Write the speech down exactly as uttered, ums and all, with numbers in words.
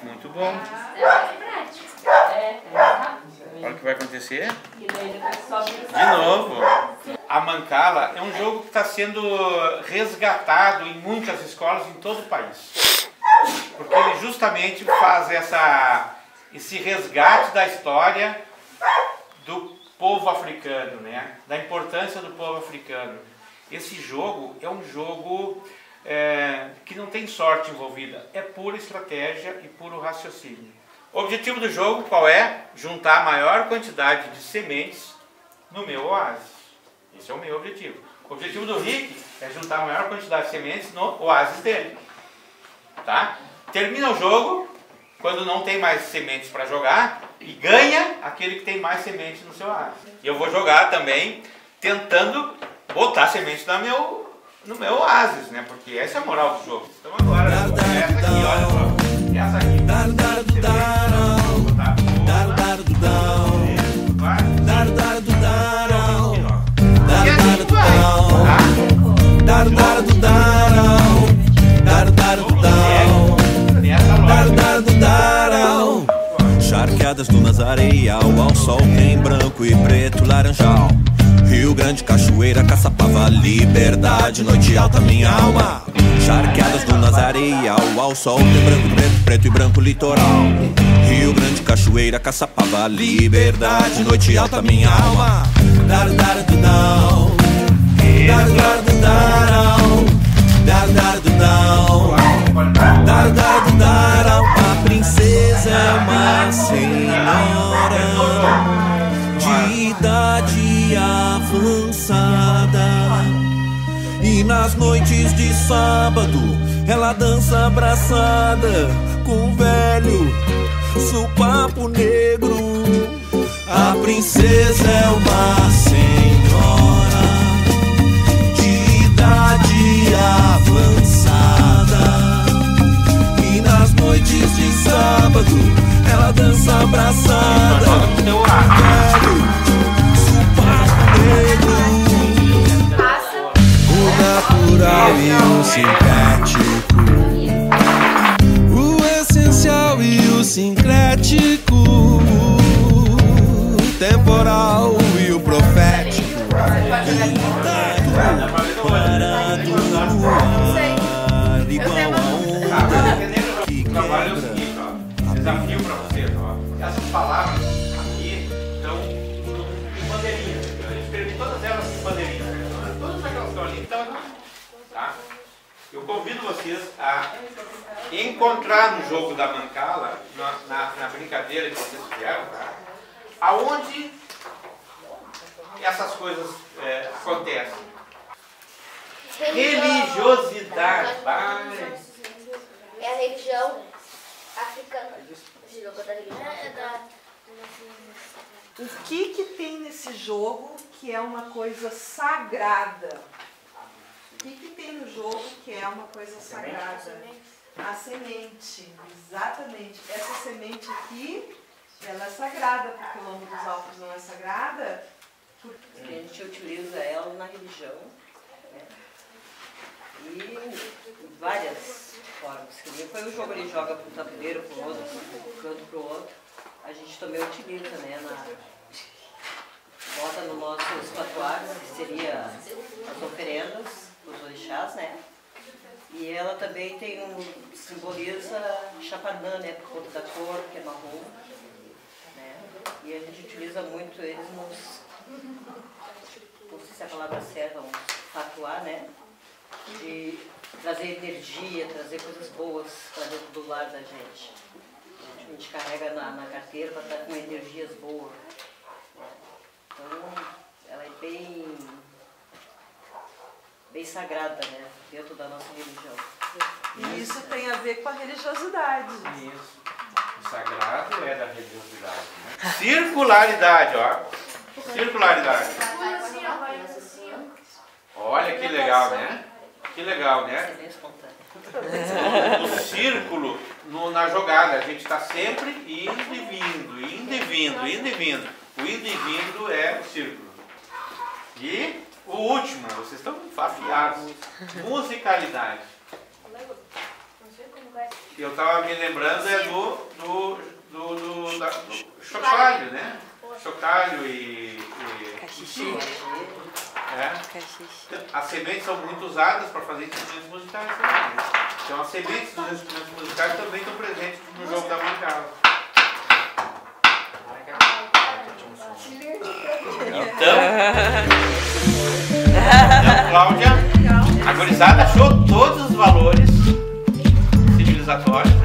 Muito bom. Olha o que vai acontecer. De novo. A Mancala é um jogo que está sendo resgatado em muitas escolas em todo o país. Porque ele justamente faz essa, esse resgate da história do povo africano, né? Da importância do povo africano. Esse jogo é um jogo é, que não tem sorte envolvida, é pura estratégia e puro raciocínio. O objetivo do jogo qual é? Juntar a maior quantidade de sementes no meu oásis. Esse é o meu objetivo. O objetivo do Rick é juntar a maior quantidade de sementes no oásis dele. Tá? Termina o jogo quando não tem mais sementes para jogar e ganha aquele que tem mais sementes no seu oásis. E eu vou jogar também tentando botar sementes no meu, no meu oásis, né? Porque essa é a moral do jogo. Então agora, essa aqui, olha só. Essa aqui. Charqueadas dunas, areial, ao sol tem branco e preto, laranjal. Rio Grande, cachoeira, Caçapava, liberdade, noite alta, minha alma. Charqueadas dunas, areial, ao sol tem branco e preto, preto e branco, litoral. Rio Grande, cachoeira, Caçapava, liberdade, noite alta, minha alma. Dar dar do não, dar dar do não, dar dar do não, dar dar do não. A princesa é uma senhora de idade avançada, e nas noites de sábado ela dança abraçada com o velho sopapo negro. A princesa é uma senhora de idade avançada, e nas noites de sábado ela dança abraçada com o velho sopapo negro. O natural e o sintético, o essencial e o sincrético, o temporal e o profético, parado no ar, igual a onda que quebra. Desafio para vocês, ó. Essas palavras aqui estão em bandeirinhas. Eu escrevi todas elas em bandeirinhas. Todas aquelas que estão ali estão aqui. Tá? Eu convido vocês a encontrar no jogo da Mancala, na, na, na brincadeira que vocês fizeram, tá? Aonde essas coisas é, acontecem. Religiosidade. Vai. É a religião africana. O que que tem nesse jogo que é uma coisa sagrada? O que que tem no jogo que é uma coisa sagrada? A semente, exatamente. Essa semente aqui, ela é sagrada, porque o lombo dos Alpes não é sagrada. Porque a gente utiliza ela na religião, né? E várias formas. Foi o jogo, ele joga para um tabuleiro, para o outro, para um canto, para o outro. A gente também utiliza, né? Na, bota nos nossos patuários, que seria as oferendas, os orixás, né? E ela também tem um, simboliza chapanã, né? Por conta da cor, que é marrom, né? E a gente utiliza muito eles nos, não sei se é a palavra certa, uns patuá, né? De trazer energia, trazer coisas boas para dentro do lar da gente. A gente carrega na, na carteira para estar com energias boas. Então, ela é bem, bem sagrada, né? Dentro da nossa religião. E isso tem a ver com a religiosidade. Isso. O sagrado é da religiosidade, né? Circularidade, ó. Circularidade. Olha que legal, né? Que legal, né? O círculo no, na jogada, a gente está sempre indo e vindo, indo e vindo, indo e vindo. O indo e vindo é o círculo. E o último, vocês estão afiados. Musicalidade. E eu estava me lembrando é do, do, do, do, da, do chocalho, né? Chocalho e... e Cachixi. é. As sementes são muito usadas para fazer instrumentos musicais também. Então as sementes dos instrumentos musicais também estão presentes no jogo da mancala. Então, então Cláudia, a gurizada achou todos os valores civilizatórios